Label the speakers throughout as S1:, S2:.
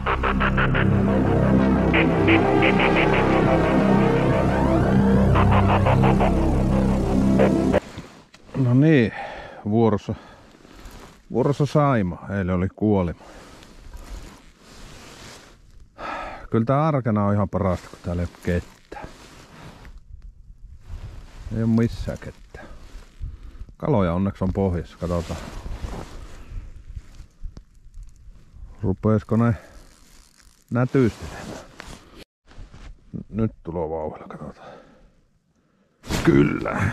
S1: No niin, vuorossa Saima. Eilen oli kuolema. Kyllä tää arkena on ihan parasta, kun täällä ei ole kettä. Ei oo missään kettä. Kaloja onneksi on pohjassa, katsotaan. Rupeesko ne nätyistelemään? Nyt tulee vauhdilla, katsotaan. Kyllä.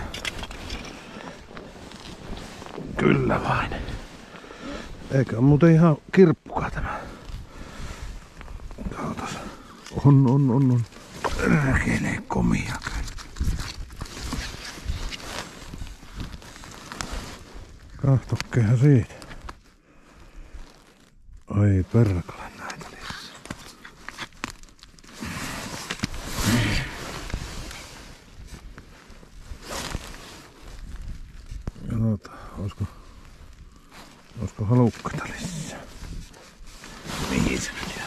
S1: Kyllä vain. Eikä ole muuten ihan kirppukaa tämä. Katsotaan. On. Perkelee komia kyllä. Kahtokkehan siitä. Ai perkele näitä lisää. Katsotaan, olisiko halukkaita lisää. Mihin se nyt jää?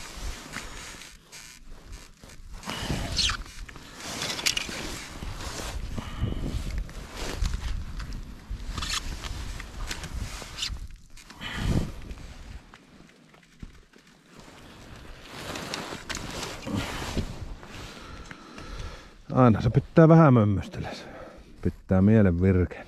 S1: Aina se pitää vähän mömmöstellä. Pitää mielen virkeän.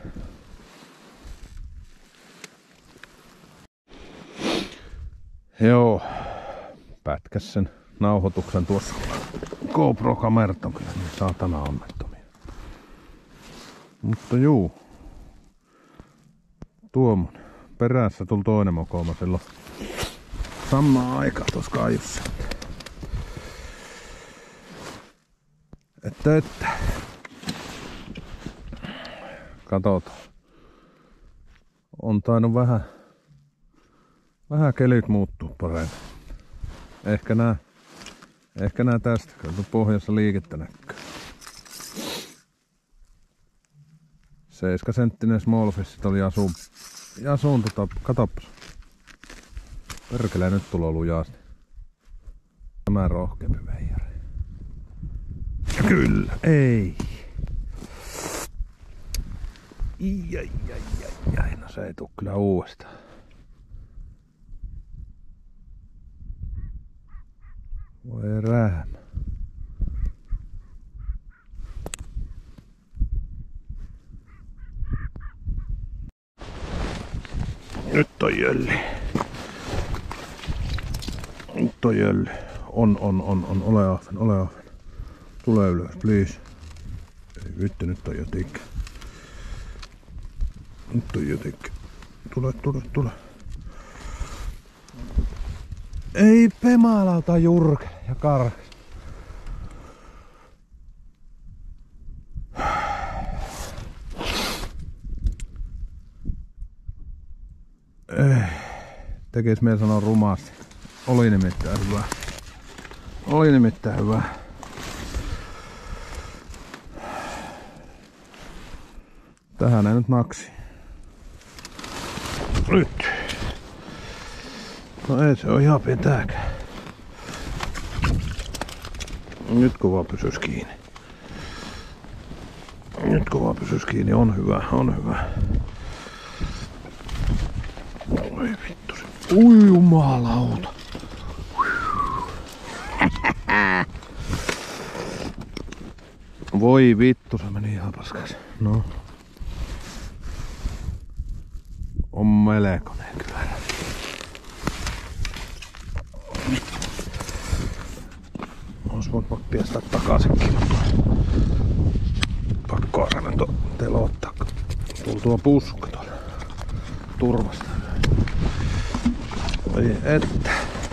S1: Joo, pätkäs sen nauhoituksen tuossa. GoPro-kamerat on kyllä niin saatana onnettomia. Mutta juu. Tuommoinen. Perässä tuli toinen mokoma silloin samaan aikaan tuossa kaiussa. Että. Katsotaan. On tainnut vähän kelit muuttuu paremmin. Ehkä nää tästä, kun pohjassa liikettä näkyy. 7-senttinen smallfissit oli jasuun katoppas. Perkelee, nyt tulee lujaasti. Tämä rohkeampi veijari. Kyllä, ei. Ai, no se ei tuu kyllä uudestaan. Voi räämä. Nyt on jölli. On. Ole ahven. Tule ylös, please. Ei vittu, nyt on jo tikkä. Tule. Ei pemalauta jurke ja karkas. Tekis mieli sanoa rumaasti. Oli nimittäin hyvä. Tähän ei nyt naksi. Nyt. No ei se oo ihan pitääkään. Nyt kun vaan pysys kiinni. On hyvä. Oi vittu se. Ui jumalauta. Voi vittu, se meni ihan paskaksi. No. On melkoinen kyllä. Ois voinut piestää takaisinkin. Pakko aina telottaa. Tuli tuo puskka tuolla turvasta. Oi että.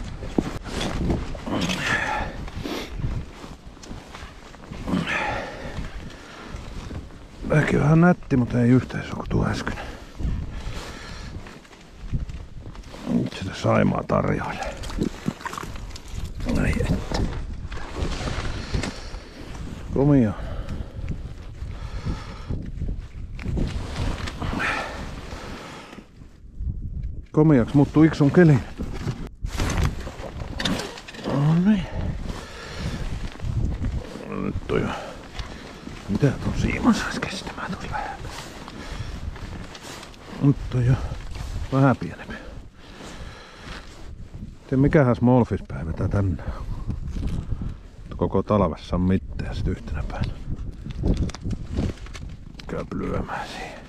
S1: Näki vähän nätti, mutta ei yhteensä kuin tuo äsken. Nyt sitä Saimaa tarjoilee. Ai että. Komia. Komiaksi muuttuu Iksun keli. toi on. Mitä ton siiman sais kestämään tuossa lähellä? Nyt on jo vähän pienempi. Mikähän smallfish-päivä tää tänne on? Koko talvessa on mitään ja sit yhtenä päivänä käy lyömään siihen.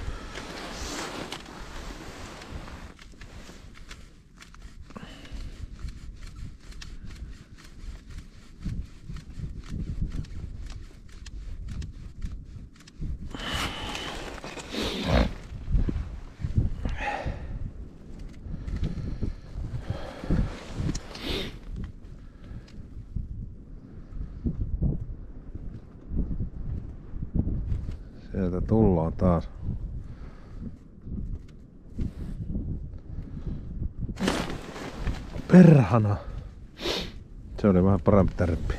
S1: Sieltä tullaan taas. Perhana. Se oli vähän parempi tärppi.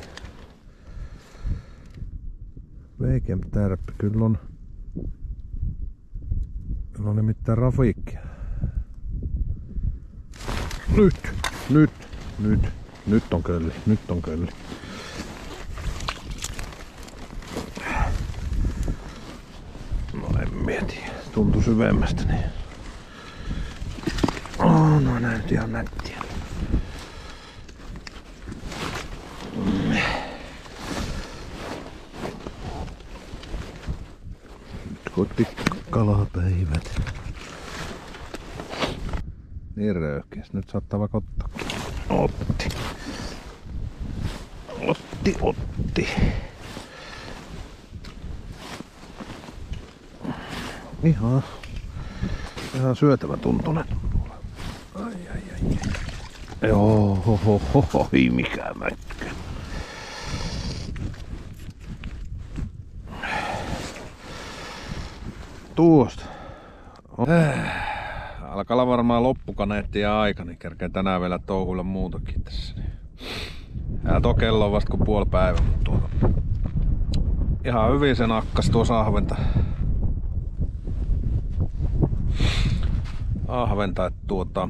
S1: Veikeämpi tärppi. Kyllä on nimittäin rafiikkia. Nyt on kölli. Nyt on kölli. En mieti. Tuntuu syvemmästä niin. No näin ihan nättiä. Kotikalapäivät. Niin röyhkeäs. Nyt saattaa vaikka ottaa. Otti. Ihan syötävä tuntunen. Ai. Joo, mikä mäkkä. Tuosta. Alkaa olla varmaan loppukaneettia aika, niin kerkee tänään vielä touhuilla muutakin tässä. Ja kello on vasta kuin puoli päivä, mutta ihan hyvin se nakkas tuossa ahventa, että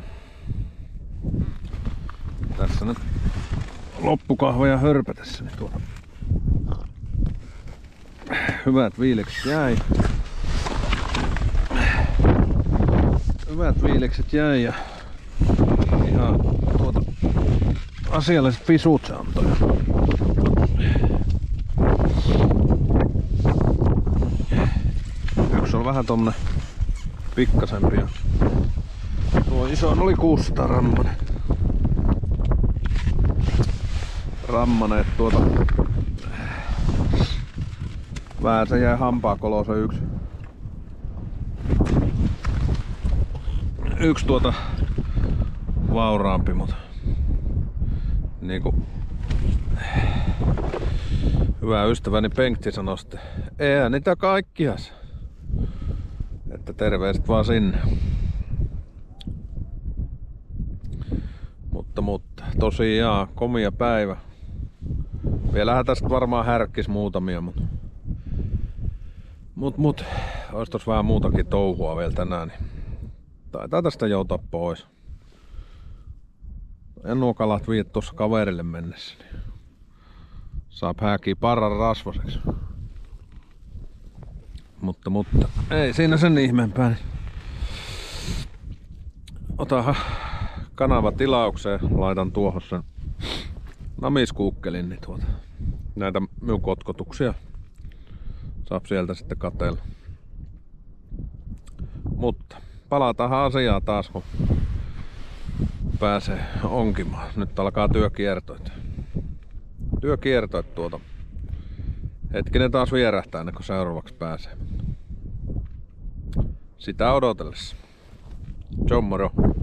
S1: tässä nyt loppukahvoja hörpätessä, niin hyvät viilekset jäi. Hyvät viilekset jäi ja ihan asialliset pisut se antoi. Yksi on vähän tommonen pikkasempi ja tuo iso oli 600 rammanen. Että vähän se jäi hampaakoloon se yksi vauraampi, mutta niinku hyvä ystäväni Penkti sanoi sitten, eihän niitä kaikkias. Että terveiset vaan sinne. Mutta tosiaan komia päivä. Vielähän tästä varmaan härkkis muutamia, mut ois tossa vähän muutakin touhua vielä tänään, niin taitaa tästä joutaa pois. En nuo kalat vie tuossa kaverille mennessä, niin saap hääkiä parran rasvaseksi. Mutta ei siinä sen ihmeempää. Otahan kanava tilaukseen, laitan tuohon sen namiskuukkelin, niin näitä minun kotkotuksia saap sieltä sitten katsella. Mutta palataan asiaan taas, kun pääsee onkimaan. Nyt alkaa työkiertoit. Hetkinen taas vierähtää ennen kuin seuraavaksi pääsee. Sitä odotellessa. Ciao moro.